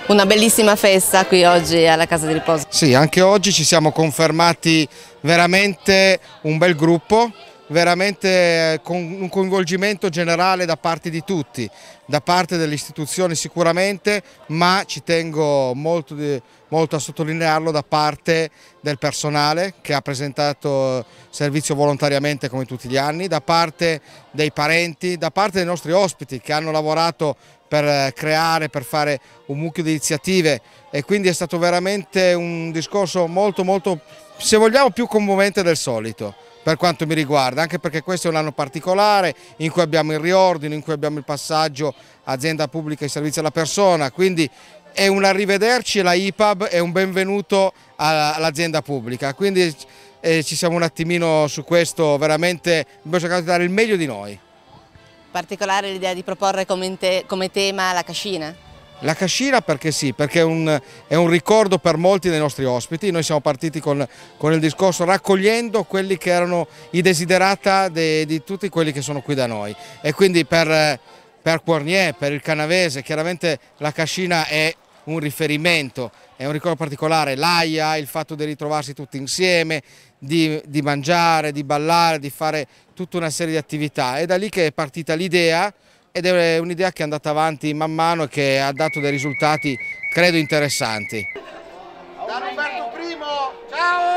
Una bellissima festa qui oggi alla Casa di Riposo. Sì, anche oggi ci siamo confermati veramente un bel gruppo, veramente con un coinvolgimento generale da parte di tutti, da parte delle istituzioni sicuramente, ma ci tengo molto a sottolinearlo da parte del personale che ha presentato servizio volontariamente come tutti gli anni, da parte dei parenti, da parte dei nostri ospiti che hanno lavorato per creare, per fare un mucchio di iniziative, e quindi è stato veramente un discorso molto, se vogliamo, più commovente del solito per quanto mi riguarda, anche perché questo è un anno particolare in cui abbiamo il riordino, in cui abbiamo il passaggio azienda pubblica e servizi alla persona, quindi è un arrivederci alla IPAB e un benvenuto all'azienda pubblica, quindi ci siamo un attimino su questo, veramente abbiamo cercato di dare il meglio di noi. Particolare l'idea di proporre come tema la cascina? La cascina perché sì, perché è un ricordo per molti dei nostri ospiti. Noi siamo partiti con il discorso raccogliendo quelli che erano i desiderata di tutti quelli che sono qui da noi, e quindi per Quarnier, per il Canavese, chiaramente la cascina è un riferimento, è un ricordo particolare, l'aia, il fatto di ritrovarsi tutti insieme, di mangiare, di ballare, di fare tutta una serie di attività. È da lì che è partita l'idea, ed è un'idea che è andata avanti man mano e che ha dato dei risultati, credo, interessanti. Da Roberto I, ciao!